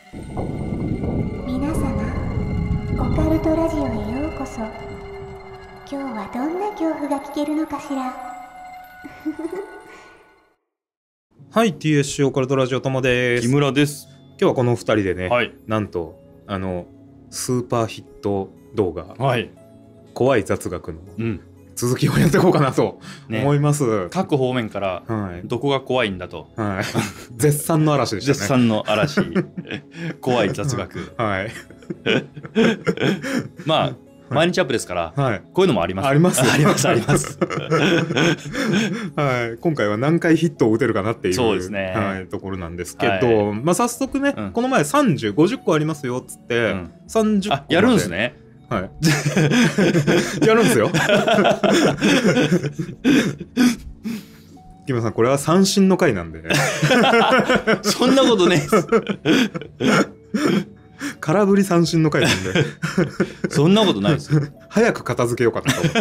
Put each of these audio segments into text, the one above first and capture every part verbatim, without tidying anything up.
皆様、オカルトラジオへようこそ。今日はどんな恐怖が聞けるのかしら。 はい、 ティーエスシー オカルトラジオともです。 木村です。 今日はこのふたりでね、 はい、 なんとあのスーパーヒット動画、 はい、 怖い雑学のうん続きをやっていこうかなとね、 思います。 各方面からはい、 どこが怖いんだと、 はい、絶賛の嵐でしたね。 絶賛の嵐怖い雑学はいまあ毎日アップですから、 はい、 こういうのもありますありますありますありますはい、今回は何回ヒットを打てるかなっていう、 そうですね、 はい、ところなんですけど、はい、まあ、早速ね、うん、この前さんじゅう、ごじゅっこありますよっつって、うん、さんじゅっこまであやるんですね。 はい、やるんですよ木村さん、これは三振の回なんでそんなことね空振り三振の回なんでそんなことないですよ。 早く片付けようかなと思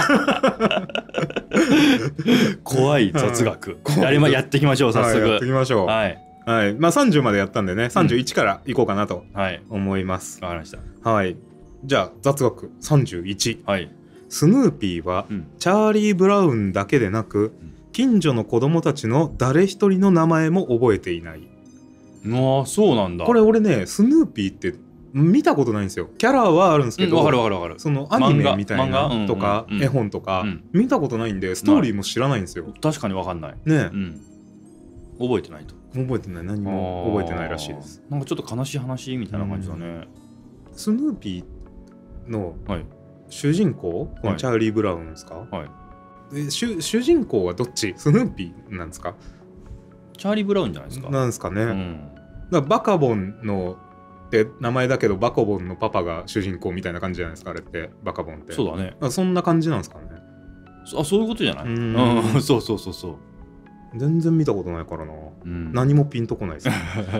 って怖い雑学、はい、やりまやっていきましょう。早速、はい、 やっていきましょう。はい、はい、まあ、さんじゅうまでやったんでね、さんじゅういちからいこうかなと思います。 わ、うん、はい、かりました。 はい、じゃあ雑学さんじゅういち、はい、スヌーピーは、うん、チャーリー・ブラウンだけでなく、うん、近所の子供たちの誰一人の名前も覚えていない。 ああ、そうなんだ。 これ俺ね、スヌーピーって見たことないんですよ。キャラはあるんですけど、 わ、うん、かるわかるわかる。 そのアニメみたいなとか、うんうん、絵本とか、うん、見たことないんで、ストーリーも知らないんですよ。 確かにわかんないね、 うん、覚えてないと。 覚えてない、何も覚えてないらしいです。 なんかちょっと悲しい話みたいな感じだね。うん、 スヌーピーの主人公、はい、このチャーリー・ブラウンですか、はい、で主主人公はどっち？スヌーピーなんですか？ チャーリー・ブラウンじゃないですか。 なんですかね、うん、だからバカボンのって名前だけど、バカボンのパパが主人公みたいな感じじゃないですか、あれって。バカボンって。 そうだね。 そんな感じなんですかね。 あ、そういうことじゃない？うん、うん、そうそうそうそう。 全然見たことないからな、うん、何もピンとこないですね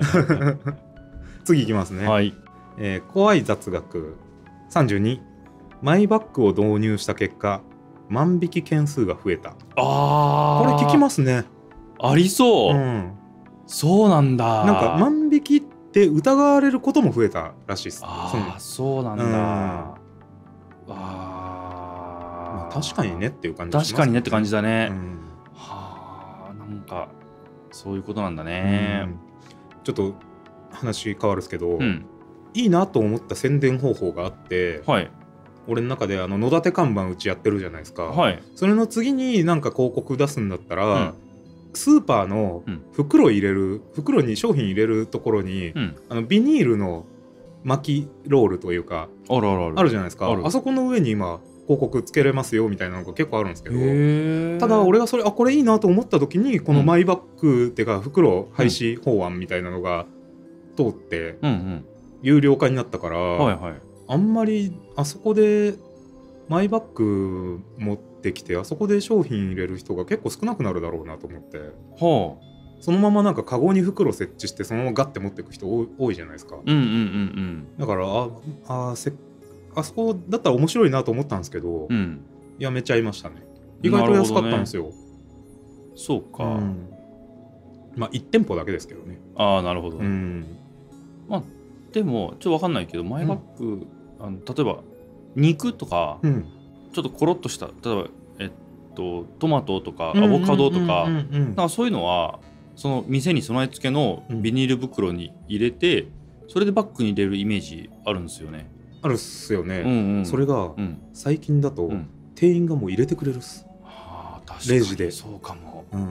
次いきますね。はい、えー、怖い雑学さんじゅうに、マイバッグを導入した結果万引き件数が増えた。あー、これ聞きますね。 ありそう、うん、そうなんだ。 なんか万引きって疑われることも増えたらしいです。 ああ、そうなんだ、うん、あ、 まあ、確かにねっていう感じですね。 確かにねって感じだね、うん、はあ、なんかそういうことなんだね、うん、 ちょっと話変わるんですけど、うん、いいなと思った宣伝方法があって、はい、俺の中であの野立看板うちやってるじゃないですか、はい、それの次になんか広告出すんだったら、うん、スーパーの袋入れる、うん、袋に商品入れるところに、うん、あのビニールの巻きロールというか あ, るあ, るあ, るあるじゃないですか。 あ, あそこの上に今広告つけれますよみたいなのが結構あるんですけど、ただ俺がそれあこれいいなと思った時にこのマイバッグっていうか袋廃止法案みたいなのが通って有料化になったから、うんうん、はいはい、あんまりあそこでマイバッグ持ってきてあそこで商品入れる人が結構少なくなるだろうなと思って、はあ、そのままなんかカゴに袋設置してそのままガッて持っていく人多いじゃないですか、うんうんうんうん、だからああせあそこだったら面白いなと思ったんですけど、うん、やめちゃいましたね。意外と安かったんですよ、ね、 そうか、うん、 まあいち店舗だけですけどね。 ああ、なるほど、うん、まあでもちょっと分かんないけどマイバッグ、うん、あの例えば肉とか、うん、ちょっとコロッとした例えば、えっと、トマトとかアボカドとかなんかそういうのはその店に備え付けのビニール袋に入れて、うん、それでバッグに入れるイメージあるんですよね。 あるっすよね、うんうん、それが、うん、最近だと、うん、店員がもう入れてくれるっす、はあ、確かにレジで。 そうかも、うん、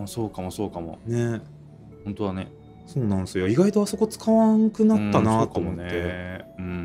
そうかもそうかもね。 本当はね。 そうなんですよ。意外とあそこ使わんくなったなと思って、うん、そうかもね。 うん、うん、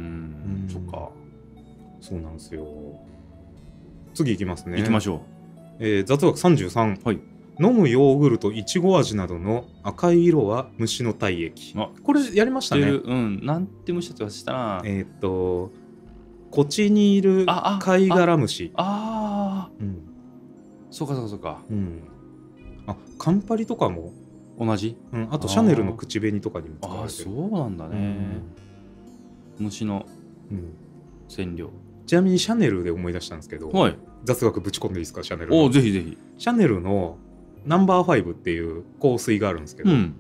そっか。 そうなんですよ。次行きますね。 行きましょう。 えー、雑学さんじゅうさん、はい、飲むヨーグルトいちご味などの赤い色は虫の体液。あ、これやりましたね。 うん、なんて虫だってしたな。 えー、っとこちにいる貝殻虫。 ああ、うん、そうかそうかそうか、うん、 あ、カンパリとかも同じ、 うん、あとシャネルの口紅とかにも使われてる。 あ、そうなんだね、うん、虫の染料、うん、 ちなみにシャネルで思い出したんですけど、はい、雑学ぶち込んでいいですか。シャネルの。 お、ぜひぜひ。 シャネルのナンバーファイブっていう香水があるんですけど、うん、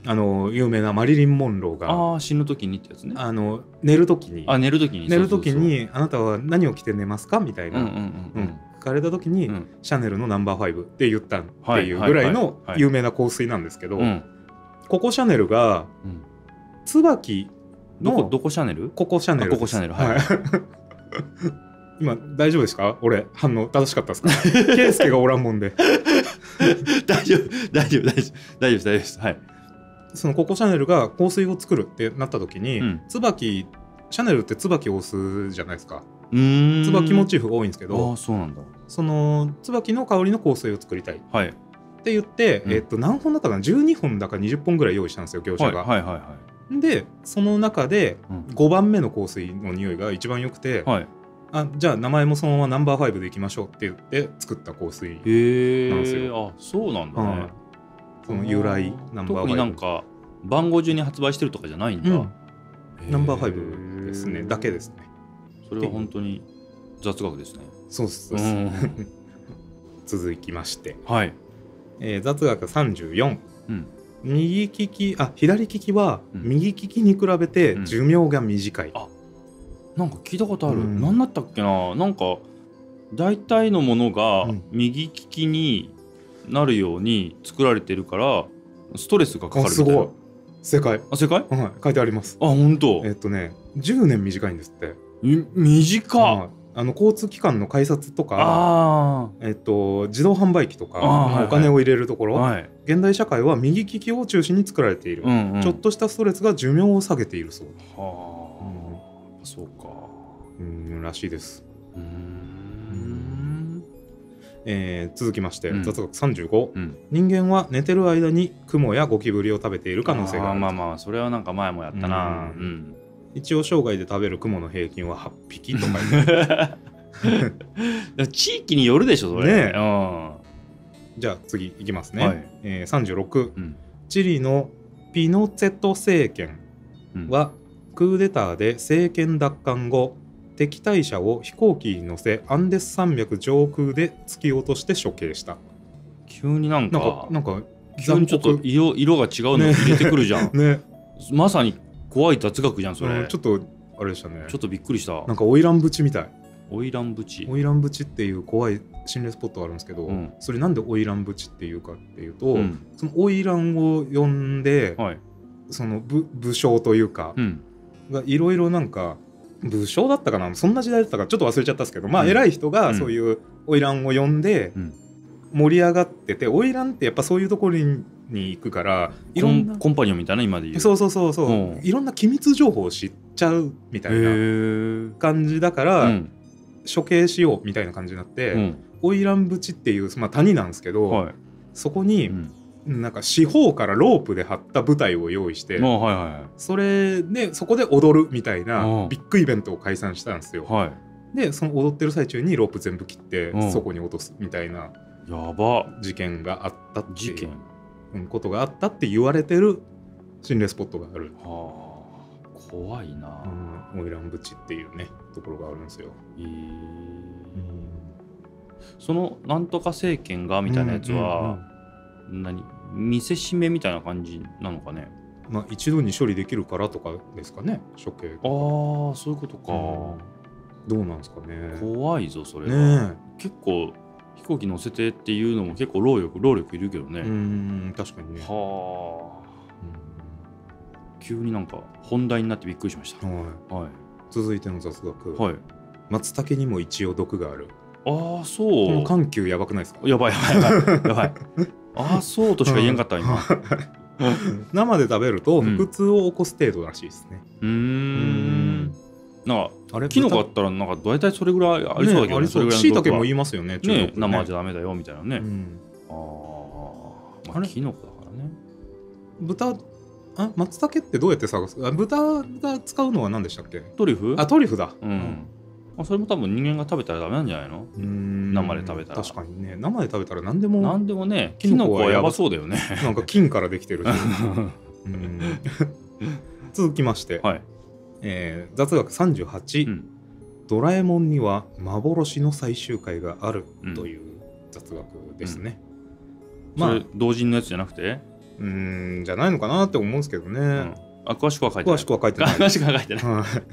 あの有名なマリリン・モンローがあ死ぬ時にってやつね。 あの寝る時にあ寝る時に寝る時にあなたは何を着て寝ますかみたいな聞かれた時に、うん、シャネルのナンバーファイブって言ったっていうぐらいの有名な香水なんですけど、ココシャネルが、うん、椿のどこどこシャネルココシャネルココシャネルはい、はい今大丈夫ですか？俺反応正しかったですか？ケイスケがおらんもんで大丈夫大丈夫大丈夫大丈夫です大丈夫ですはい。 そのココシャネルが香水を作るってなった時に、うん、椿シャネルって椿を押すじゃないですか。 うーん椿モチーフが多いんですけど、 あそうなんだ。 その椿の香りの香水を作りたい、 はい、 って言って、うん、えー、っと何本だったかなじゅうにほんだかにじゅっぽんぐらい用意したんですよ業者が、 はいはいはいはい、 でその中でごばんめの香水の匂いが一番良くて、はい、あじゃあ名前もそのままナンバーファイブでいきましょうって言って作った香水なんですよ。 へー、あそうなんだね、うん、 その由来ナンバーファイブ特になんか番号順に発売してるとかじゃないんだ、うん、 ナンバーファイブですねだけですね。 それは本当に雑学ですね。 そうそうそう、うん、続きまして、 はいえー、雑学さんじゅうよん、うん、右利きあ左利きは右利きに比べて寿命が短い、うん、 あなんか聞いたことある、うん、何だったっけな、なんか大体のものが右利きになるように作られてるからストレスがかかるみたいな。 すごい正解。 あ正解、 はい、書いてあります。 あ本当。 えっとねじゅうねん短いんですって。 短っ、 はい、あの交通機関の改札とかあ、えっと、自動販売機とかお金を入れるところ、はいはい、現代社会は右利きを中心に作られている、うんうん、ちょっとしたストレスが寿命を下げているそうです。はあ、うん、そうかうんらしいです。うーん、えー、続きまして、うん、雑学さんじゅうご、うん、人間は寝てる間にクモやゴキブリを食べている可能性がある。 あまあまあそれはなんか前もやったな、うんうん、 一応生涯で食べるクモの平均ははっぴきとか地域によるでしょそれ、ね、うん、 じゃあ次いきますね、はい、えー、さんじゅうろく、うん、チリのピノチェト政権は、うん、クーデターで政権奪還後敵対者を飛行機に乗せアンデス山脈上空で突き落として処刑した。 急になんかなんかなんか急にちょっと 色, 色が違うの入れてくるじゃん、ねね、まさに怖い雑学じゃんそれ、うん、 ちょっとあれでしたね。 ちょっとびっくりした。 なんか花魁淵みたい。 花魁淵花魁淵っていう怖い心霊スポットがあるんですけど、うん、それなんで花魁淵っていうかっていうと、うん、その花魁を呼んで、はい、その 武, 武将というか、うん、がいろいろなんか武将だったかなそんな時代だったかちょっと忘れちゃったんですけど、まあ偉い人がそういう花魁を呼んで盛り上がってて、花魁ってやっぱそういうところにに行くからいろんなコンパニオンみたいな今で言うそうそうそうそう、うん、いろんな機密情報を知っちゃうみたいな感じだから、うん、処刑しようみたいな感じになって、うん、花魁淵っていう、まあ、谷なんですけど、はい、そこに、うん、なんか四方からロープで張った舞台を用意して、はいはいはい、それでそこで踊るみたいなビッグイベントを開催したんですよ、はい、でその踊ってる最中にロープ全部切ってそこに落とすみたいなやば事件があったっていう事件ことがあったって言われてる心霊スポットがある。 はあ、怖いな。 花魁淵っていうねところがあるんですよ。えーうん、 そのなんとか政権がみたいなやつは、うんうんうん、何見せしめみたいな感じなのかね。 まあ一度に処理できるからとかですかね。処刑。ああそういうことか、 うん。どうなんですかね。 怖いぞそれは。ね、結構。飛行機乗せてっていうのも結構労力労力いるけどね。 うん確かにね。 はあ、うん。急になんか本題になってびっくりしました。はい。 はい、続いての雑学。はい。松茸にも一応毒がある。 ああそう。 この緩急やばくないですか。 やばいやばいやばいやばい。ああそうとしか言えんかった今。 生で食べると腹痛を起こす程度らしいですね。 うん。うんなんかあれキノコあったらなんか大体それぐらいありそうだけどね。 しいたけも言いますよね。 ね生じゃダメだよみたいなね。うん、ああ、まあキノコだからね。 豚あ松茸ってどうやって探す？あ豚が使うのは何でしたっけ？ トリュフ？ あトリュフだ。うん。うんまあ、それも多分人間が食べたらダメなんじゃないの？うん生で食べたら。 確かにね生で食べたら何でも何でもねキノコはやばそうだよね。 なんか菌からできてる。うん続きまして。はい。えー、雑学さんじゅうはち、うん、ドラえもんには幻の最終回があるという雑学ですね、 うん、まあ同人のやつじゃなくてうんじゃないのかなって思うんですけどね、うん、 あ詳しくは書いてない詳しくは書いてない詳しくは書いてない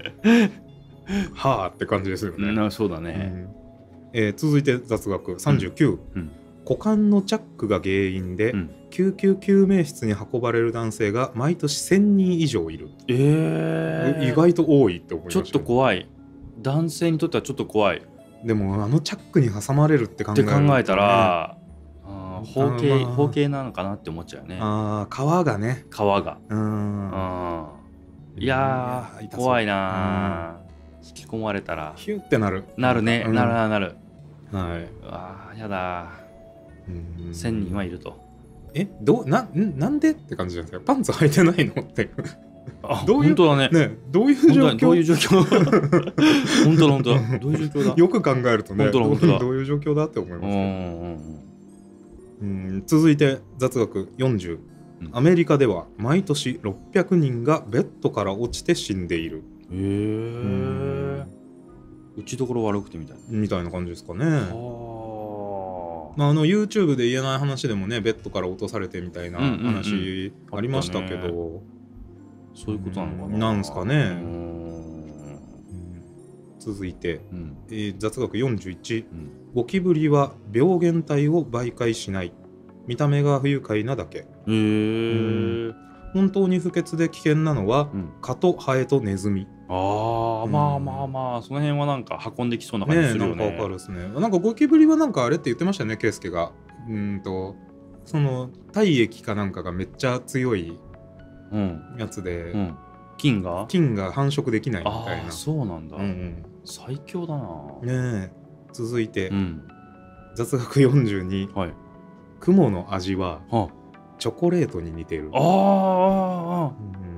はあって感じですよね、 うん、そうだね、 うんえー、続いて雑学さんじゅうきゅう、うんうん、股間のチャックが原因で、うん、救急救命室に運ばれる男性が毎年せんにん以上いる、 えー、 意外と多いって思いました、ね、 ちょっと怖い、男性にとってはちょっと怖い。 でもあのチャックに挟まれるって考えると、 ね、って考えたら包茎包茎なのかなって思っちゃうね。 ああ皮がね皮がうんうんいやー、いや怖いな、うん、引き込まれたらヒュってなるなるね、うん、なるなるなる、 はい、 ああやだー、せんにんはいると。 えどう な, なんでって感じじゃないですか。パンツ履いてないのってあどういう本当だ ね, ねどういう状況どういう状況本当だ本当だどういう状況だよく考えるとね本当だ本当だどういう状況だって思いますけど、うんうん、続いて雑学よんじゅう、うん、アメリカでは毎年ろっぴゃくにんがベッドから落ちて死んでいる。 へえ打ちどころ悪くてみたいなみたいな感じですかね。まあ、あの YouTube で言えない話でもねベッドから落とされてみたいな話ありましたけど、うんうんうん、 そういうことなのかな、 なんですかね。うん続いて、うんえー、雑学よんじゅういち、うん、ゴキブリは病原体を媒介しない、見た目が不愉快なだけ。へー、 本当に不潔で危険なのは、うん、蚊とハエとネズミ。 ああ、うん、まあまあまあその辺はなんか運んできそうな感じするよね。 ねえなんかわかるですね。なんかゴキブリはなんかあれって言ってましたね、ケイスケが。うんとその体液かなんかがめっちゃ強いやつで、うんうん、 菌が菌が繁殖できないみたいな。 あそうなんだ、うんうん、最強だな。 ねえ続いて、うん、雑学よんじゅうに、はい、雲の味は、はあ、チョコレートに似てる。 ああ、うん、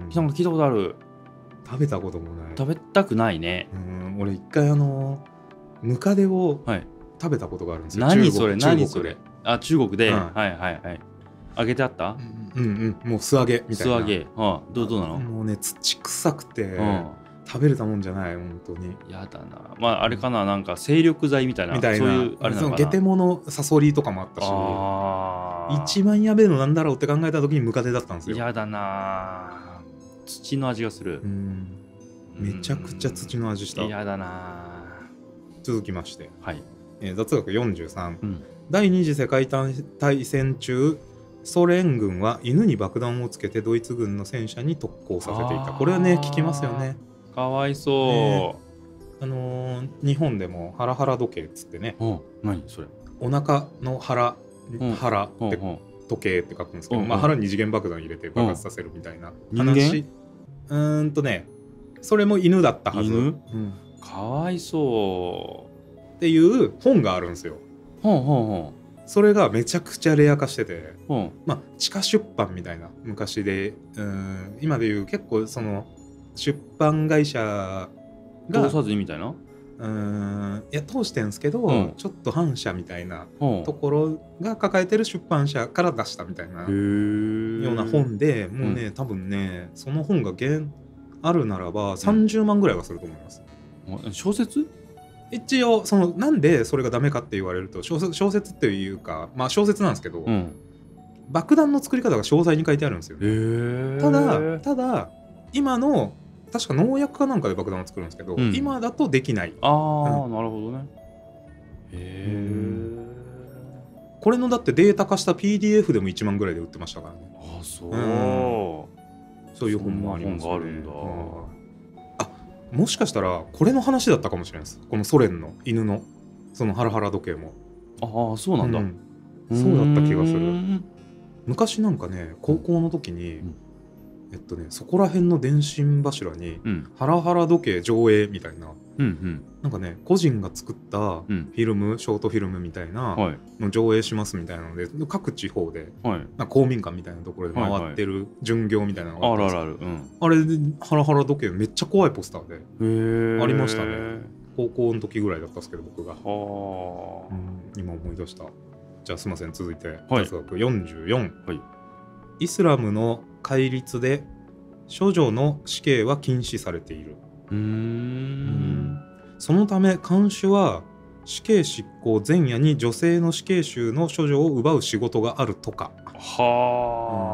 なんか聞いたことある。 食べたこともない。 食べたくないね。 うん俺一回あのムカデを食べたことがあるんですよ、 はい、何それ何それ。あ中国で、うん、はいはいはい揚げてあった。 うんうんもう素揚げみたいな。 素揚げ、はあ、どうどうなの。 もうね土臭くて、うん、食べれたもんじゃない本当に。 やだな。まああれかな、なんか精力剤みたいなみたいな、 そういうあれなのかな。 ゲテモノサソリとかもあったし、あ一番やべえのなんだろうって考えた時にムカデだったんですよ。 やだな土の味がする。うんめちゃくちゃ土の味した。 やだな続きまして、 はいえー、雑学よんじゅうさん、うん、第二次世界大戦中ソ連軍は犬に爆弾をつけてドイツ軍の戦車に特攻させていた。これはね聞きますよね。 かわいそう、 ね、あのー、日本でもハラハラ時計っつってね、 うん、何それお腹の腹、うん、腹って時計って書くんですけど、うんまあ、腹に二次元爆弾入れて爆発させるみたいな話。うーんとねそれも犬だったはず。犬、うん、 かわいそうっていう本があるんですよ。 ほんほんほんそれがめちゃくちゃレア化してて、うん、まあ地下出版みたいな昔でうん今でいう結構その出版会社が通さずにみたいなうんいや通してんすけど、うん、ちょっと反社みたいなところが抱えてる出版社から出したみたいなような本でもうね、うん、多分ねその本が現あるならばさんじゅうまんぐらいはすると思います、 うん、小説一応そのなんでそれがダメかって言われると小説、小説っていうかまあ小説なんですけど、うん、爆弾の作り方が詳細に書いてあるんですよ、ね、ただただ今の確か農薬かなんかで爆弾を作るんですけど、うん、今だとできない。 ああ、うん、なるほどね。へえ。 これのだってデータ化した ピーディーエフ でもいちまんぐらいで売ってましたからね。 ああそう、うん、 そういう本もありますね。 本があるんだ、うん、 あもしかしたらこれの話だったかもしれないです。このソ連の犬のそのハラハラ時計も。 ああそうなんだ、うん、 そうだった気がする。昔なんかね高校の時に、うんえっとね、そこら辺の電信柱に、うん、ハラハラ時計上映みたいな、うんうん、なんかね個人が作ったフィルム、うん、ショートフィルムみたいなの上映しますみたいなので、はい、各地方で、はい、なんか公民館みたいなところで回ってる巡業みたいなのがあったんですよ。 あるあるある、うん、 あれでハラハラ時計めっちゃ怖いポスターでありましたね。高校の時ぐらいだったんですけど僕が、うん、今思い出した。じゃあすいません続いて雑学よんじゅうよん、はい、イスラムの戒律で処女の死刑は禁止されている。うーんうんそのため看守は死刑執行前夜に女性の死刑囚の処女を奪う仕事があるとか。 は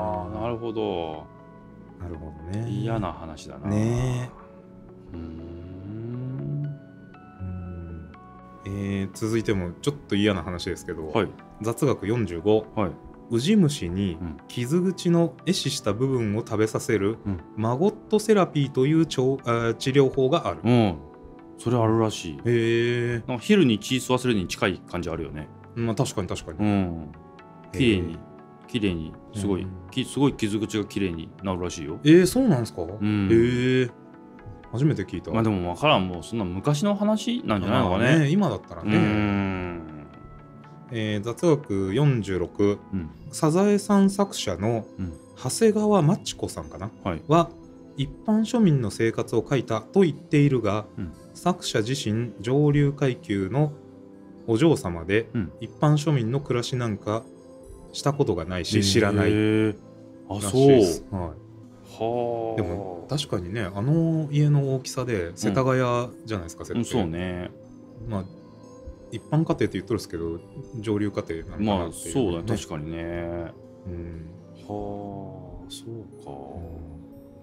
るほどなるほどね。 嫌な話だな。 ねえ。うーん。 えー、続いてもちょっと嫌な話ですけど、 はい、 雑学よんじゅうご、はい、ウジ虫に傷口の壊死した部分を食べさせる、うん、マゴットセラピーという治療法がある。 うん、それあるらしい。 へえ。 なんか昼に血吸わせるに近い感じあるよね。 まあ確かに確かに。 うん。綺麗に綺麗にすごい、うん、すごい傷口が綺麗に治るらしいよ。 えー、そうなんですか。うん、へえ。初めて聞いた。 まあでも分からん、もうそんな昔の話なんじゃないのかね。 ね、今だったらね。うんえー、雑学よんじゅうろく、うん、サザエさん作者の長谷川町子さんかな、はい、は一般庶民の生活を書いたと言っているが、うん、作者自身上流階級のお嬢様で、うん、一般庶民の暮らしなんかしたことがないし知らないらしいです。 あ、そう。 はいはでも確かにね、あの家の大きさで世田谷じゃないですか、うん、設定、うん、 そうね。 まあ一般家庭って言っとるんですけど上流家庭なのかなっていう、ね、 まあそうだ、ね、確かにね。うん、はあそうか、うん、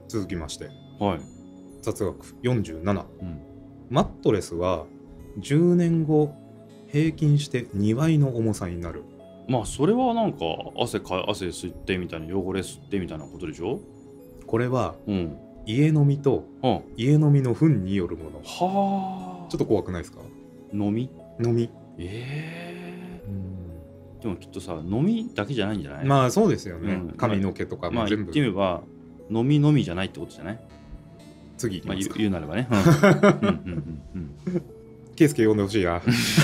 続きまして、 はい、 雑学よんじゅうなな、うん、マットレスはじゅうねんご平均してにばいの重さになる。 まあそれはなんか汗か汗吸ってみたいな、汚れ吸ってみたいなことでしょ。 これは、うん、家飲みと、うん、家飲みの糞によるもの。はあ。ちょっと怖くないですか。 飲み飲み。 ええー。うん。でもきっとさ、飲みだけじゃないんじゃない。 まあそうですよね、うん、髪の毛とかも全部、まあ、 言ってみれば飲み飲みじゃないってことじゃない。 次いきますか、 まあ、言うなればね。うんうんうんうん。 ケイスケ呼んでほしいや。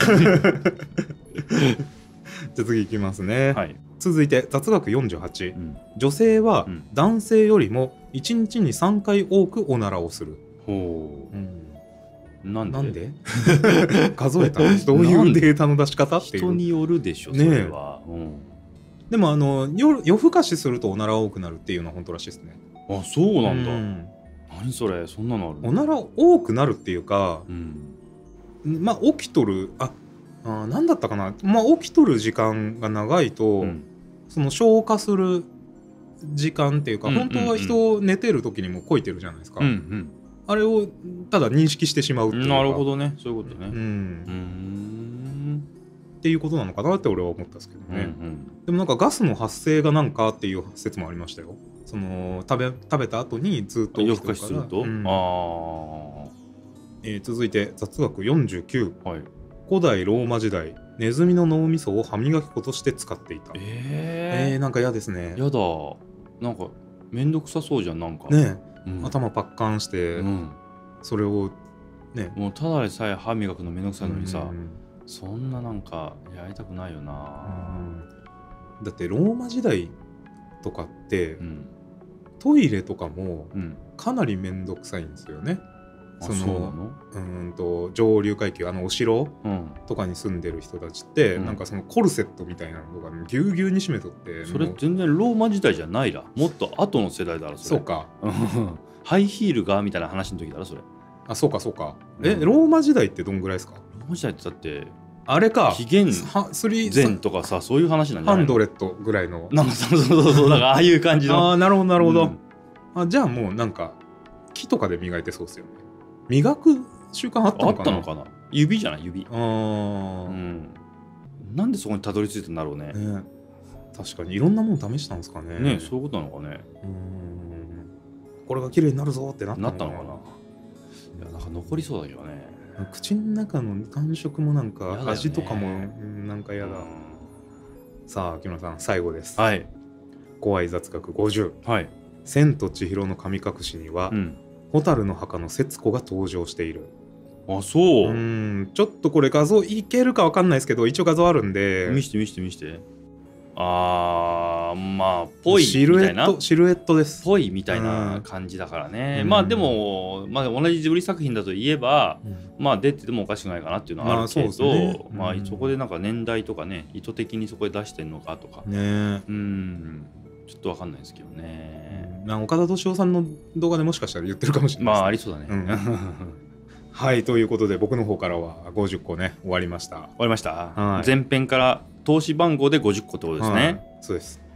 じゃあ次いきますね、はい、続いて雑学よんじゅうはち、うん、女性は男性よりもいちにちにさんかい多くおならをする。ほう、うん、なんで？なんで数えたの？どういうデータの出し方っていう。 人によるでしょ、それは、ね、うん、 でもあの 夜, 夜更かしするとおなら多くなるっていうのは本当らしいですね。 あ、そうなんだ、うん、何それ、そんなのあるの？ おなら多くなるっていうか、うん、まあ起きとるああ何だったかな、まあ、起きとる時間が長いと、うん、その消化する時間っていうか、うんうんうん、本当は人寝てる時にもこいてるじゃないですか、うんうん、あれをただ認識してしまうっていうか。 なるほどね、そういうことね、うん、うーんっていうことなのかなって俺は思ったんですけどね、うんうん、でもなんかガスの発生がなんかっていう説もありましたよ。その食べ、食べた後にずっと夜更かしすると、うん、 あ、えー、続いて雑学よんじゅうきゅう、はい、古代ローマ時代、ネズミの脳みそを歯磨き粉として使っていた。えー、えー、なんか嫌ですね。 やだ、なんかめんどくさそうじゃん、なんかね、うん、頭パッカンして、うん、それをね、 もうただでさえ歯磨くのめんどくさいのにさ、うん、そんななんかやりたくないよな、 うん、だってローマ時代とかって、うん、トイレとかもかなりめんどくさいんですよね、そのうんと上流階級、あのお城とかに住んでる人たちって、うん、なんかそのコルセットみたいなのがぎゅうぎゅうに締めとって、 それ全然ローマ時代じゃないら、もっと後の世代だろそれ。 そうかハイヒールがみたいな話の時だろそれ。 あ、そうかそうか、うん、えローマ時代ってどんぐらいですか。 ローマ時代ってだってあれか、 紀元前とかさ、そういう話なんじゃないの。 ハンドレットぐらいの、 なんかそうそうそう、だからああいう感じのああ、なるほどなるほど、うん、あ、じゃあもうなんか木とかで磨いてそうですよね。磨く習慣あったのかな。 あったのかな。指じゃない、指。あ、うん、なんでそこにたどり着いたんだろうね。ね、 確かにいろんなもの試したんですかね。 ね、そういうことなのかね。 うん、これが綺麗になるぞってなったのか な, なったのかな。 いや、なんか残りそうだけどね。 口の中の感触もなんか、ね、味とかもなんか嫌だ。さあ木村さん、最後です。はい。怖い雑学ごじゅう、はい、千と千尋の神隠しには、うん、蛍の墓の節子が登場している。 あ、そう。 うん、ちょっとこれ画像いけるか分かんないですけど、一応画像あるんで見して見して見して。あー、まあぽいみたいな、 シルエットです。 ぽいみたいな感じだからね、うん、まあでも、まあ、同じジブリ作品だといえば、うん、まあ出ててもおかしくないかなっていうのはあるけど、まあ そうですね、まあ、そこでなんか年代とかね、意図的にそこで出してんのかとかね、うん、ちょっと分かんないですけどね、 うん、岡田斗司夫さんの動画でもしかしたら言ってるかもしれないです、ね、 まあありそうだね、うんはい、ということで僕の方からはごじゅっこね、終わりました。終わりました、はい、前編から投資番号でごじゅっこってことですね、はい、 そうです。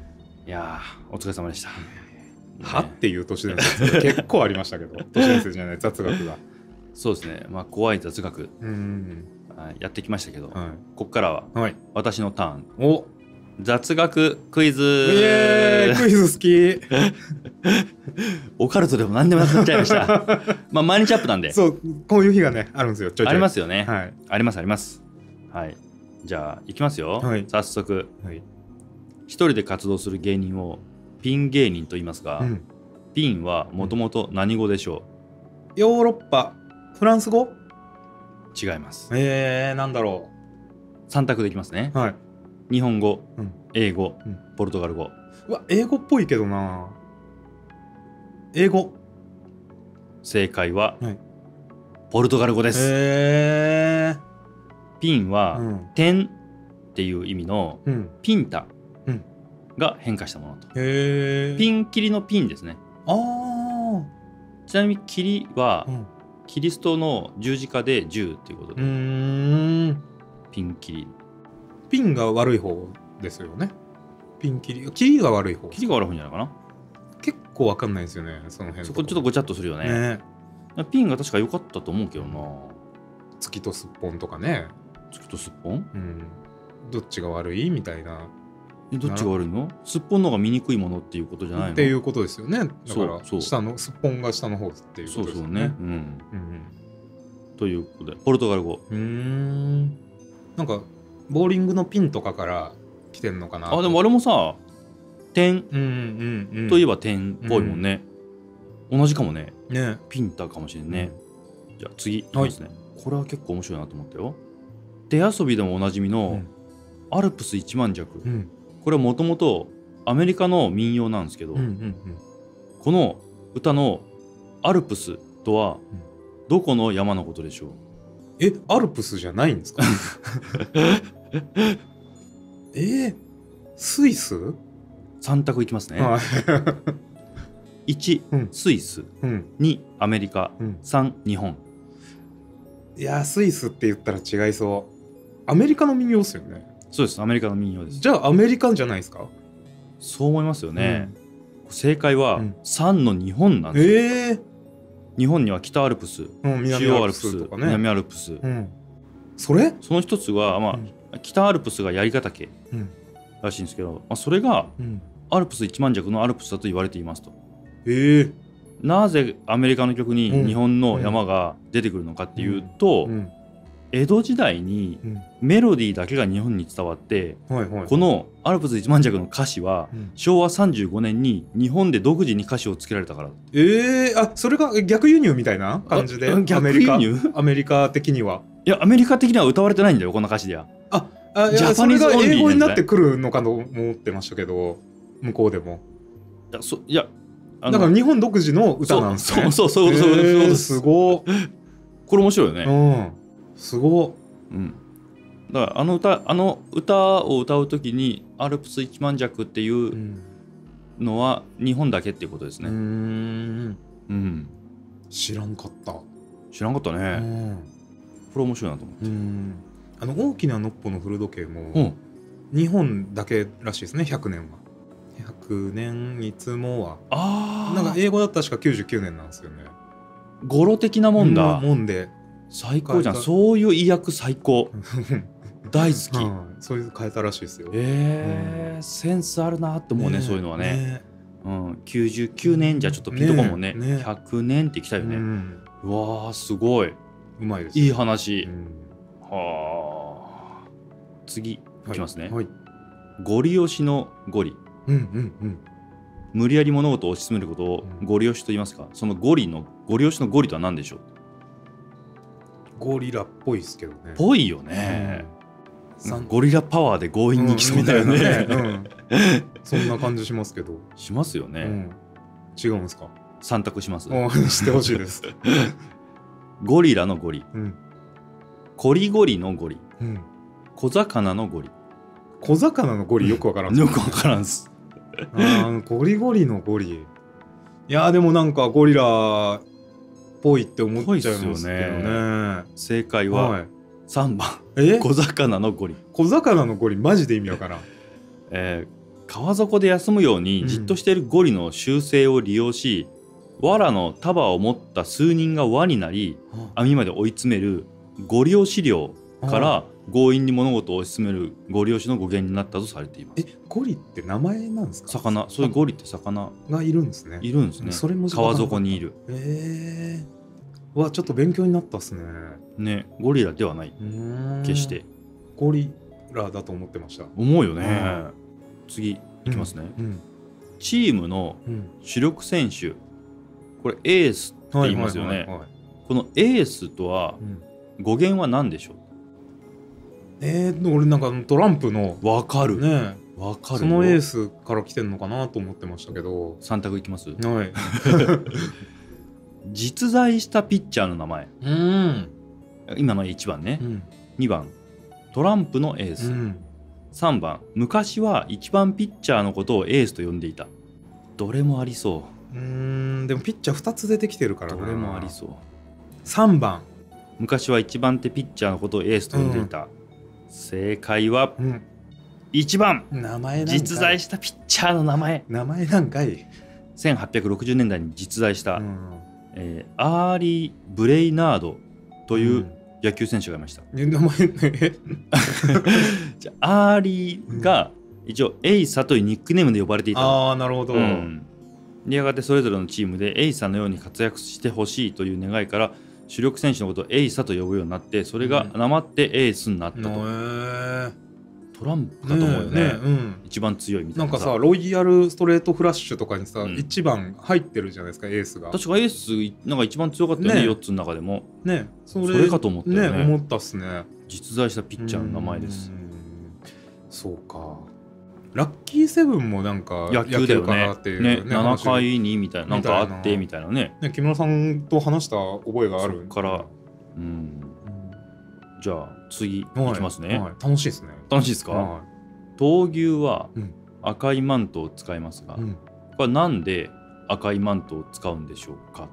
いやーお疲れ様でした。 はっていう都市伝説が結構ありましたけど都市伝説じゃない雑学が。 そうですね、まあ怖い雑学うんやってきましたけど、 はい、 ここからは私のターン、 お雑学クイズ。 イエーイクイズ好きオカルトでも何でもなくなっちゃいましたまあ毎日アップなんで。 そうこういう日がねあるんですよ。ちょいちょいありますよね、 はい、 ありますあります。はい、じゃあいきますよ、はい、早速、はい、一人で活動する芸人をピン芸人と言いますが、うん、ピンはもともと何語でしょう？ヨーロッパフランス語？ 違います。 えー、なんだろう。さん択できますね。 はい。 日本語、うん、英語、うん、ポルトガル語。 うわ、英語っぽいけどな。英語。 正解は、はい、ポルトガル語です。 へー。 ピンは、うん、点っていう意味の、うん、ピンタが変化したものと。 へー。 ピンキリのピンですね。 あー。 ちなみにキリは、うん、キリストの十字架で十っていうことで。 うーん。 ピンキリ。 ピンが悪い方ですよね。ピンキリ。キリが悪い方。 キリが悪い方じゃないかな。 結構わかんないですよね、その辺。 そこちょっとごちゃっとするよね。ね、ピンが確か良かったと思うけどな。 月とすっぽんとかね。 月とすっぽん？ うん。どっちが悪いみたいな。 え、どっちが悪いの？すっぽんの方が見にくいものっていうことじゃないの？ っていうことですよね。だから下のすっぽんが下の方っていうことですよね。 そうそうね。うん。うん、ということでポルトガル語。 うーん。なんかボーリングのピンとかから来てんのかな。 あ、でもあれもさ、点といえば点っぽいもんね。うん、同じかもね。 ね。 ピンタかもしれんね。うん、じゃあ次いきますね、はい。これは結構面白いなと思ったよ。手遊びでもおなじみの、うん、アルプス一万尺。うん、これはもともとアメリカの民謡なんですけど、うんうんうん、この歌のアルプスとはどこの山のことでしょう？ え、アルプスじゃないんですか？えー、スイス？ さん択いきますね。いち、うん、スイス、うん、にアメリカ、うん、さん日本。 いやスイスって言ったら違いそう。アメリカの民謡ですよね。 そうです、アメリカの民謡です。 じゃあアメリカじゃないですか？ そう思いますよね。うん、正解はさんの日本なんですよ。えー、日本には北アルプス、うん、中央アルプスとかね、南アルプス、うん、 それその一つは、まあうん、北アルプスが槍ヶ岳らしいんですけど、まあ、それがアルプス一万尺のアルプスだと言われていますと。 えー、 なぜアメリカの曲に日本の山が出てくるのかっていうと、うんうん、江戸時代にメロディーだけが日本に伝わって、うんはいはい、このアルプス一万尺の歌詞はしょうわさんじゅうごねんに日本で独自に歌詞をつけられたから。 えー、あそれが逆輸入みたいな感じで。 逆輸入？ アメリカ的には。 いやアメリカ的には歌われてないんだよこの歌詞では。 ああ、いやそれが英語になってくるのかと思ってましたけど、向こうでも。 いやそいやだから日本独自の歌なんですね。 そうそうそうそうそうそう、えー、 すごーこれ面白いよね。 うん、すごー、うん、だからあの歌あの歌を歌うときにアルプス一万尺っていうのは日本だけっていうことですね。うーん、 うん、知らんかった。 知らんかったね。うん、これ面白いなと思って。うん、 あの大きなのっぽの古時計も、うん、日本だけらしいですね。ひゃくねんはひゃくねんいつもはあなんか英語だったら確かきゅうじゅうきゅうねんなんですよね。 語呂的なもんだ。 もんで最高じゃん。そういう意訳最高大好き、 うん、そういう変えたらしいですよ。 えーうん、センスあるなって思うね、そういうのはね。ね、うん、きゅうじゅうきゅうねんじゃちょっとピンとこもね、ねねひゃくねんっていきたいよね。うん、うわーすごい、 うまいです、 いい話、うん、はあ。次いきますね、はいはい、ゴリ押しのゴリ、うんうんうん、無理やり物事を推し進めることをゴリ押しと言いますか、うん、そのゴリのゴリ押しのゴリとは何でしょう？ ゴリラっぽいですけどね。 ぽいよね、うん、ゴリラパワーで強引にいきそうだよね、うんねうん、 そんな感じしますけど。 しますよね、うん、 違うんですか？ さん択します。 してほしいですゴリラのゴリ、うん、コリゴリのゴリ、うん、小魚のゴリ。 小魚のゴリよくわからん、 うん、よくわからんすあゴリゴリのゴリ。いやでもなんかゴリラっぽいって思っちゃいますけど ね, ね正解はさんばん、はい、小魚のゴリ。 小魚のゴリマジで意味わからんえー、 川底で休むようにじっとしているゴリの習性を利用し、うん、藁の束を持った数人が輪になり、うん、網まで追い詰めるゴリ押し漁から、うん、強引に物事を推し進めるゴリ押しの語源になったとされています。 え、ゴリって名前なんですか？ 魚、そういうゴリって魚がいるんですね。 いるんですね。 それも川底にいる。 へえー。わ、ちょっと勉強になったっすね。 ね、ゴリラではない。決して。 ゴリラだと思ってました。 思うよね。うん、次いきますね。うんうん、チームの主力選手、これエースって言いますよね。このエースとは、うん、語源は何でしょう？ えー、俺なんかトランプのわかるね、 わかる。 そのエースから来てんのかなと思ってましたけど。 さん択いきます。 はい。 実在したピッチャーの名前。 うん。 今のいちばんね。うん、にばんトランプのエース。うん、さんばん昔はいちばんピッチャーのことをエースと呼んでいた。どれもありそう。 うーん、でもピッチャーふたつ出てきてるからな。 どれもありそう。 さんばん昔はいちばん手ピッチャーのことをエースと呼んでいた。うん、正解は、うん、いちばん名前なんかい。 実在したピッチャーの名前。 名前なんかい。 せんはっぴゃくろくじゅうねんだいに実在した、うん、えー、アーリー・ブレイナードという野球選手がいました。 うん、名前ね。 じゃアーリーが一応エイサというニックネームで呼ばれていた。 ああ、なるほど。うん、 やがてそれぞれのチームでエイサのように活躍してほしいという願いから主力選手のことをエイサと呼ぶようになって、それがなまってエースになったと。うん、トランプだと思うよね。ね、うん、一番強いみたいな。 なんかさ、ロイヤルストレートフラッシュとかにさ、うん、いちばん入ってるじゃないですか、エースが。 確かエースなんか一番強かったよね、ね、よっつの中でも。 ね、 それ、それかと思ったよね。 ね、思ったっすね。 実在したピッチャーの名前です。 そうか。ラッキーセブンもなんか野球だよね。ね、ななかいにみたいな、なんかあってみたいなね。 ね、木村さんと話した覚えがある。 そっから、うん。じゃあ次いきますね。 はい、楽しいですね。 楽しいですか？はい、闘牛は赤いマントを使いますが、うん、これはなんで赤いマントを使うんでしょうか？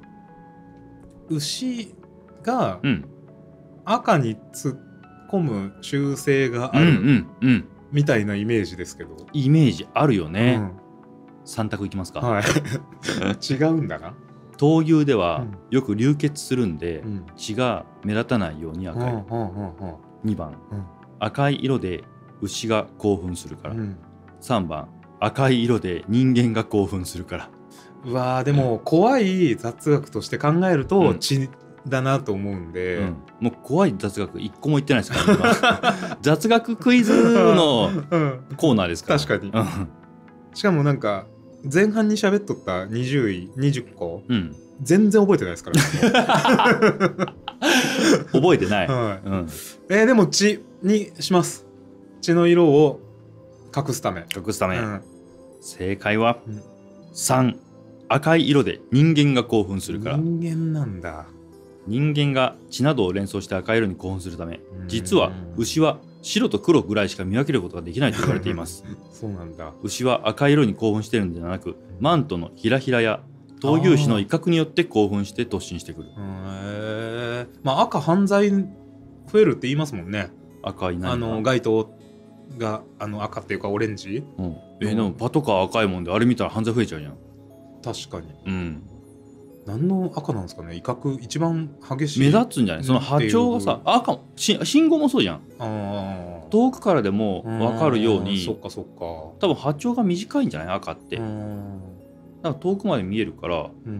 牛が赤に突っ込む習性がある、うんうんうん、みたいなイメージですけど。 イメージあるよね。うん、さん択いきますか？ はい、違うんだな。 闘牛ではよく流血するんで、うん、血が目立たないように赤い。うんうんうんうん、にばん、うん、赤い色で牛が興奮するから。うん、さんばん赤い色で人間が興奮するから。 うわー、でも怖い雑学として考えると血だなと思うんで、うん、 もう怖い雑学いっこも言ってないですから雑学クイズのコーナーですから。 確かにしかもなんか前半に喋っとったにじゅういにじゅっこ、うん、全然覚えてないですから覚えてない、 はいうん、えー、でも血にします。血の色を隠すため隠すため、うん、正解はさん、赤い色で人間が興奮するから。 人間なんだ。 人間が血などを連想して赤い色に興奮するため、実は牛は白と黒ぐらいしか見分けることができないと言われていますそうなんだ。 牛は赤い色に興奮しているのではなく、マントのひらひらや闘牛士の威嚇によって興奮して突進してくる。 へー、まあ、赤犯罪増えるって言いますもんね。 赤い何かあの街灯があの赤っていうかオレンジ、 うん、えー、でもパトカー赤いもんであれ見たら犯罪増えちゃうじゃん。 確かに。 うん。何の赤なんですかね。威嚇一番激しい。 目立つんじゃない？その波長がさ、赤し信号もそうじゃん。あ、遠くからでも分かるように。 そっかそっか。 多分波長が短いんじゃない？赤って。なんか遠くまで見えるから、うんうんうん、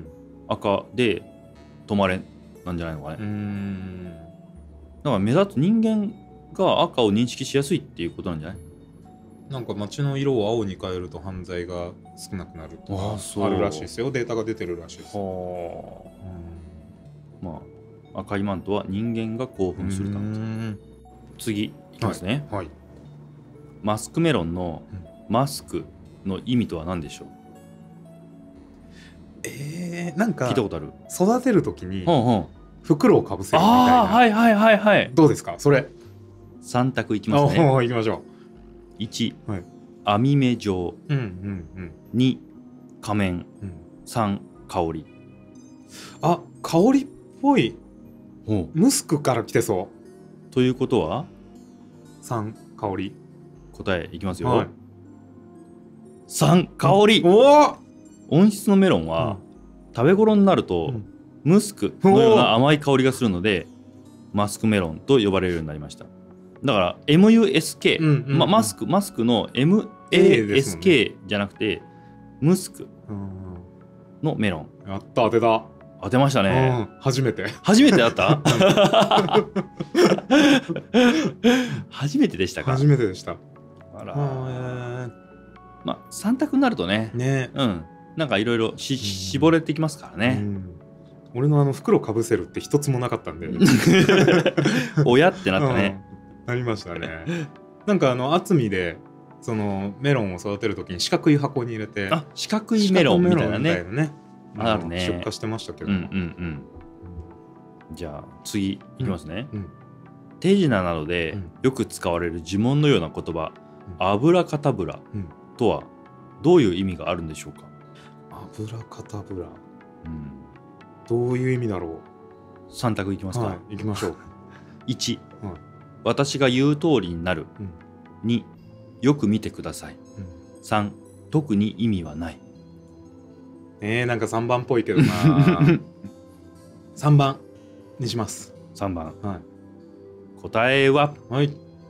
赤で止まれなんじゃないのかね。うーん。だから目立つ人間が赤を認識しやすいっていうことなんじゃない？ なんか街の色を青に変えると犯罪が少なくなるとか あ, あるらしいですよ。データが出てるらしいです。はあ、うん、まあ赤いマントは人間が興奮するため。次いきますね、はいはい、マスクメロンのマスクの意味とは何でしょう？ えー、なんか聞いたことある。 育てるときに袋をかぶせるみたいな。 あ、はいはいはいはい。 どうですかそれ？ さん択いきますね。 いきましょう。 いち、はい、網目状、うんうんうん、に仮面、うん、さん香り。 あ、香りっぽい。ムスクから来てそう。 ということはさん香り。 答えいきますよ、はい、 さん香り。 お温室のメロンは、うん、食べ頃になると、うん、ムスクのような甘い香りがするのでマスクメロンと呼ばれるようになりました。だから エムユーエスケー、うんうんうんま、マスクマスクの エムエーエスケー じゃなくて、ね、ムスクのメロン。 やった、当てた。 当てましたね、 うん、初めて初めてだった初めてでしたか。 初めてでした。 あらー、まあさん択になるとね、 ね、 うん、なんかいろいろ絞れてきますからね、うん、 俺のあの袋かぶせるって一つもなかったんで親ってなったね、 うん、なりましたね。なんかあの厚みでそのメロンを育てるときに四角い箱に入れて、 あ、四角いメロンみたいなね、 あるね、出荷してましたけど、 うんうんうん、じゃあ次いきますね、うんうん、手品などでよく使われる呪文のような言葉、うん、アブラカタブラとはどういう意味があるんでしょうか。 アブラカタブラ、うん、どういう意味だろう。 さん択いきますか。 はい、いきましょう。 いち、はい、私が言う通りになる、うん、に、よく見てください、うん、さん、特に意味はない。 えー、なんかさんばんっぽいけどなさんばんにします。 さんばん、 はい、 答えは、 はい、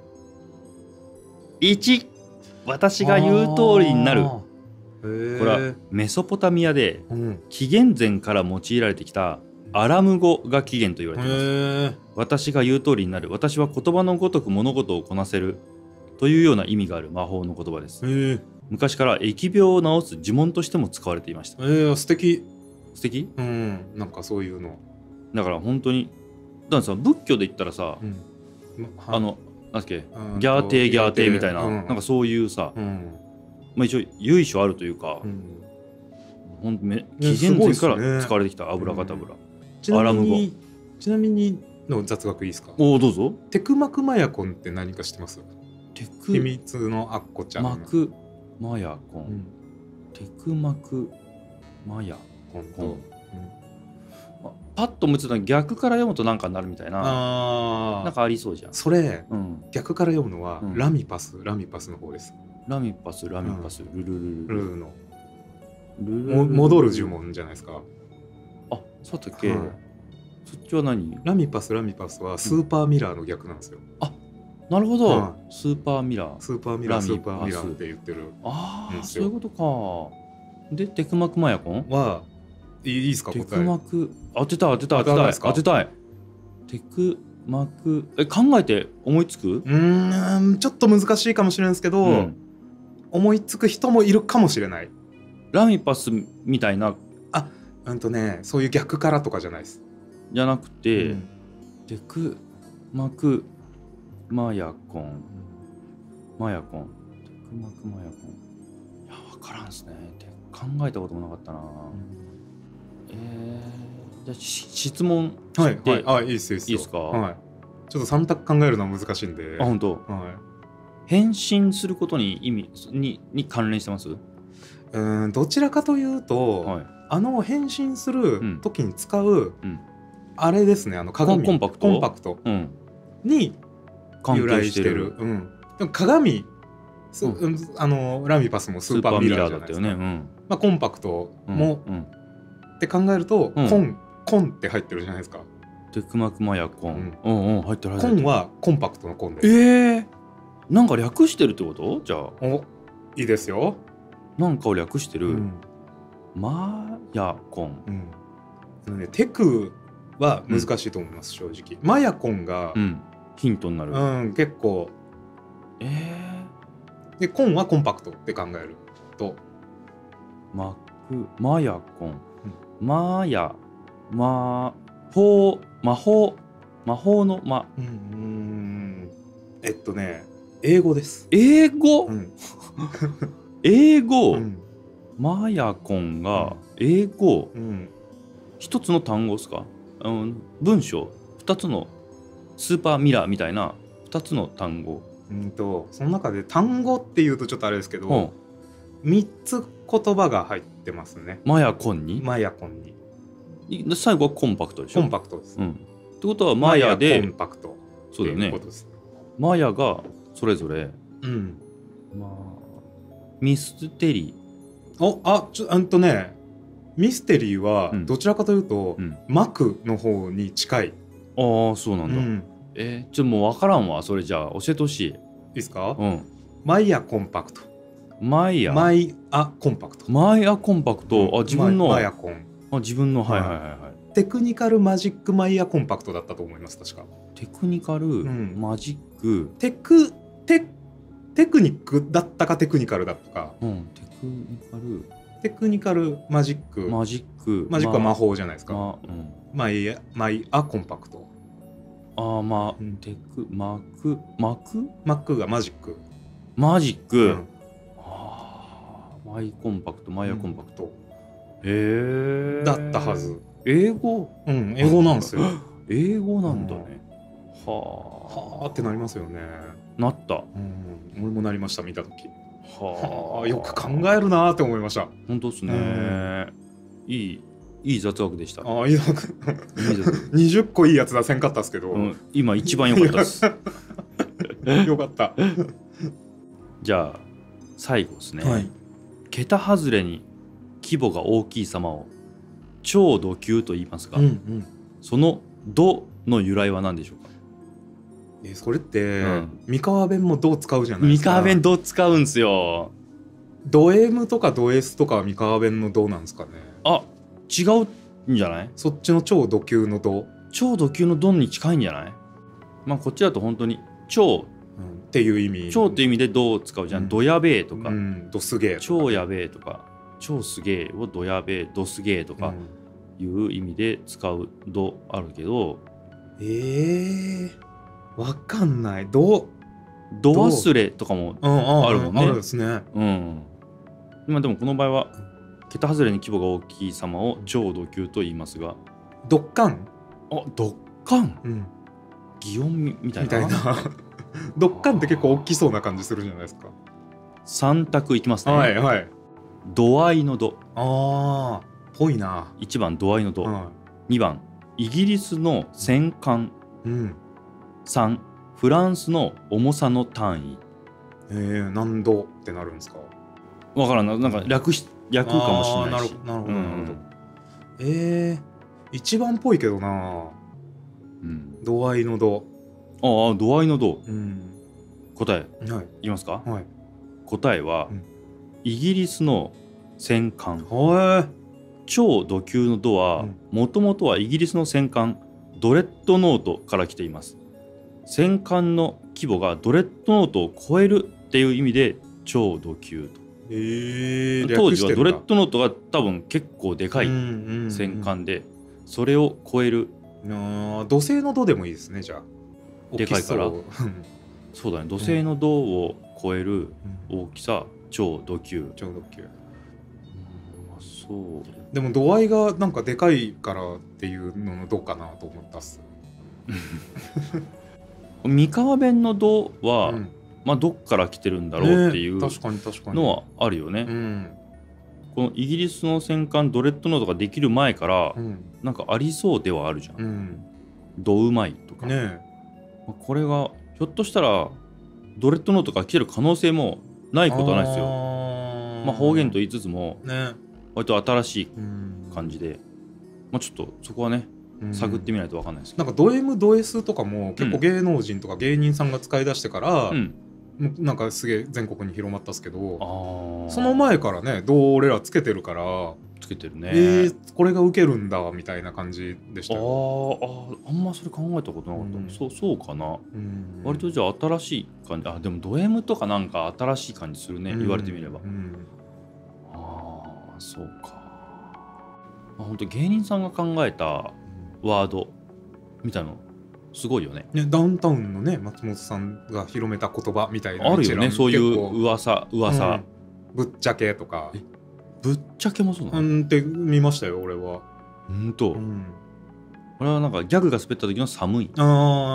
いち、私が言う通りになる。これはメソポタミアで紀元前から用いられてきたアラム語が起源と言われています。私が言う通りになる、私は言葉のごとく物事をこなせるというような意味がある魔法の言葉です。昔から疫病を治す呪文としても使われていました。 えー、素敵。 素敵？ うん、なんかそういうの。 だから本当に、だからさ、仏教で言ったらさ、うん、あのなんだっけ、ギャーテーギャーテーみたいな、うん、なんかそういうさ、うん、まあ一応由緒あるというか、うん、ほんめ紀元前から使われてきたアブラカタブラ、 うん、アラム語。ちなみにの雑学いいですか。 おお、どうぞ。 テクマクマヤコンって何か知ってます？ テク秘密のアッコちゃん。 マクマヤコン、うん、テクマクマヤコン、うん、パッと思いついたら逆から読むとなんかなるみたいな、あなんかありそうじゃん。 それ、うん、逆から読むのは、うん、ラミパスラミパスの方です。 ラミパスラミパス、うん、ルルルルルルのルルルル戻る呪文じゃないですか。 あ、そうだっけ、はい、そっちは何？ ラミパスラミパスはスーパーミラーの逆なんですよ、 うん、あ、なるほど、はい、スーパーミラースーパーミラースーパーミラーって言ってる。 ああ、そういうことか。でテクマクマヤコンはいいですか。 テクマク当てた当てた当てたい当てたい。テクマクえ考えて思いつく？うーん、ちょっと難しいかもしれないですけど、うん、思いつく人もいるかもしれない。 ラミパスみたいな、 あ、うんとね、そういう逆からとかじゃないです。 じゃなくて、うん、テクマクマヤコンマヤコンテクマクマヤコン、いや分からんですね。考えたこともなかったな、うん、えー、じゃあ質問はいはい、あ、いいですよいいですか、 はい、ちょっとさん択考えるのは難しいんで。 あ、本当、はい、変身することに意味にに関連してます？ うーん、どちらかというと、はい、あの変身する時に使う、うんうん、あれですね、あの鏡、 コンパクト、 コンパクトに由来してる、うん、でも鏡、うん、あのラミパスもスーパーミラーじゃないですか。ね、うん、まあ、コンパクトも、うんうん、って考えると、うん、コンコンって入ってるじゃないですか。 テクマクマヤコン、うんうんうん、入ってる入ってる。 コンはコンパクトのコンです。 えー、なんか略してるってこと？じゃあお、いいですよ。 なんかを略してる、うん、マヤコン、 うん、ね、テクは難しいと思います、うん、正直。マヤコンが、 うん、ヒントになる、 うん、結構。 えー、でコンはコンパクトって考えるとマクマヤコン、うん、マヤ魔法魔法魔法の魔、うん、うーん、えっとね英語です。 英語、うん、英語、うん、マヤコンが英語、うん、一つの単語ですか？うん、文章二つのスーパーミラーみたいな二つの単語。 うんとその中で単語っていうとちょっとあれですけど、うん、みっつ言葉が入ってますね。 マヤコンにマヤコンに最後はコンパクトでしょ。 コンパクトです、うん、 ってことはマヤでコンパクト、 そうだよね。マヤがそれぞれ、うん、まあ、 ミステリー。おあちょあんとねミステリーはどちらかというと、うん、マクの方に近い。 ああそうなんだ、うん、えー、ちょっともう分からんわ。それじゃあ教えてほしい。いいですか？うん。マイヤコンパクト。 マイヤマイアコンパクト。 マイアコンパクト、うん、あ自分のマイアコン。 あ自分のはいはいはいはい。 テクニカルマジックマイヤコンパクトだったと思います確か。 テクニカル、うん、マジックテクテテクニックだったかテクニカルだったか。 うん、テクニカルテクニカルマジックマジックマジックは魔法じゃないですか。 まうん、 マイマイアコンパクト。 ああまあ、うん、テクマクマクマックがマジックマジック、うん、あマイコンパクトマイアコンパクト、うん、へえだったはず。 英語うん英語なんですよ。 英語なんだね、 うん、はあってなりますよね。 なった、 うん、俺もなりました見た時。はあよく考えるなって思いました。 本当ですね、うん、いいいい雑学でした。 ああいい雑学にじゅっこいいやつ出せんかったっすけど、うん、 今一番良かったっすよかったじゃあ最後ですね、はい、桁外れに規模が大きい様を超度級と言いますが、うんうん、その度の由来は何でしょうか？ えそれって、うん、三河弁も度使うじゃないですか。 三河弁度使うんすよ。 ド M とかド S とかは三河弁の度なんですかね。 あ違うんじゃない？ そっちの超度級の度超度級の度に近いんじゃない？まあこっちだと本当に超、うん、 っていう意味超っていう意味で度を使うじゃん、うん、ドやべえとか、 うん、ドすげえ、ね、 超やべえとか超すげえをドやべえドすげえとかいう意味で使う度あるけど、 えー、わかんない。度度忘れとかもあるもんね。 あるですね。 うん。今でもこの場合は桁外れに規模が大きい様を超度級と言いますが、 ドッカン。 あドッカン、うん、擬音みたいな。 みたいなドッカンって結構大きそうな感じするじゃないですか。 さん択いきますね。 はいはい。 度合いの度。 ああぽいな。 いちばん度合いの度、はい、にばんイギリスの戦艦、うん、さんフランスの重さの単位。 えー、何度ってなるんですか？ わからんな。なんか略し略かもしれないし。 なるほどなるほど、うん、えー、一番っぽいけどな、うん、度合いの度。 ああ度合いの度、うん、答え、はい、いきますか、 はい、 答えは、うん、イギリスの戦艦。超度級の度はもともとはイギリスの戦艦ドレッドノートから来ています。戦艦の規模がドレッドノートを超えるっていう意味で超度級と。 えー、 当時はドレッドノートが多分結構でかい戦艦で、それを超える。 あ土星の度でもいいですね。じゃあでかいからそうだね、土星の度を超える大きさ、超度級。 超度級。 そうでも度合いがなんかでかいからっていうのの度かなと思ったっす三河弁の度は、うん、まあどっから来てるんだろうっていうのはあるよね。うん、このイギリスの戦艦ドレッドノートができる前から、うん、なんかありそうではあるじゃん。うん、ドうまいとか、ね、これがひょっとしたらドレッドノートが来てる可能性もないことはないですよ。あ、まあ、方言と言いつつも、ね、割と新しい感じで、まあ、ちょっとそこはね探ってみないと分かんないですけど、 なんかド M ド S とかも結構芸能人とか芸人さんが使い出してから、うん、なんかすげえ全国に広まったっすけど、あその前からねどう俺らつけてるからつけてるね、 えー、これがウケるんだみたいな感じでしたよ。 あああんまそれ考えたことなかった、うん、そうそうかな、うん、割とじゃあ新しい感じ。あでもド M とかなんか新しい感じするね、うん、言われてみれば、うん、ああそうか。まあ、本当芸人さんが考えたワードみたいなのすごいよね。 ねダウンタウンのね松本さんが広めた言葉みたいなあるよね。そういう噂噂、 うん、ぶっちゃけとか。 ぶっちゃけもそうなの？ うんって見ましたよ俺は。 うんと、うん、俺はなんかギャグが滑った時の寒いが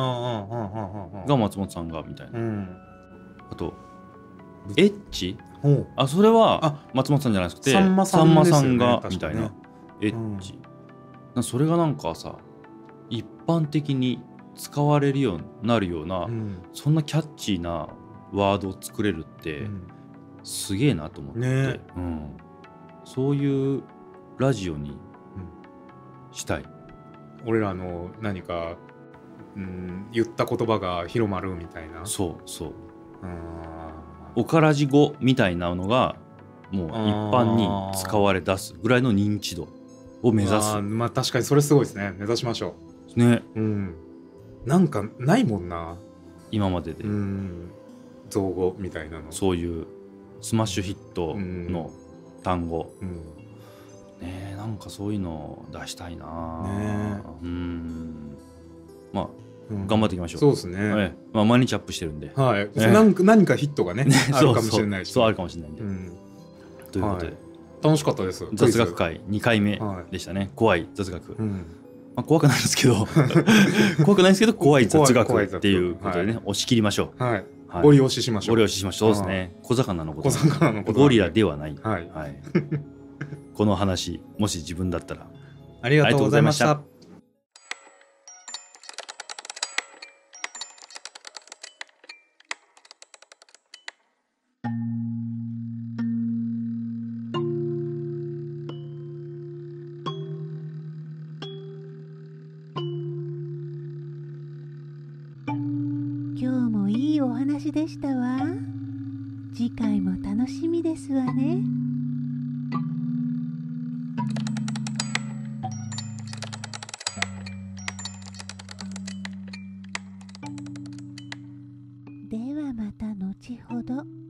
松本さんがみたいな、うん、あとエッチ、あそれは松本さんじゃなくてさんまさんがみたいなエッチ、うん、それがなんかさ一般的に使われるようになるような、うん、そんなキャッチーなワードを作れるって、うん、 すげえなと思って、ね、うん、そういうラジオにしたい、 うん、俺らの何か、うん、言った言葉が広まるみたいな。 そうそう、おからじ語みたいなのがもう一般に使われ出すぐらいの認知度を目指す。 あ、まあ確かにそれすごいですね。目指しましょうね。 うん、なんかないもんな今までで、 うん、造語みたいなの。 そういうスマッシュヒットの単語、うんうん、ねえ、なんかそういうのを出したいな、ね、うん、まあ、うん、頑張っていきましょう。 そうですね、 はい、まあ、毎日アップしてるんで、 はい、何か何かヒットがねあるかもしれないし、ね、 そうそうそう、あるかもしれないんで、うん、ということで、はい、 楽しかったです。 雑学会にかいめでしたね、はい、怖い雑学、うん、まあ、怖くないですけど怖くないですけど怖い雑学っていうことでね、はい、押し切りましょう。 はい、はい、ゴリ押ししましょう。 ゴリ押ししましょう。そうですね。小魚のこと。 小魚のこと。 ゴリラではない。 はい。はい、 この話、もし自分だったら。 ありがとうございました。 今日もいいお話でしたわ。次回も楽しみですわね。ではまた後ほど。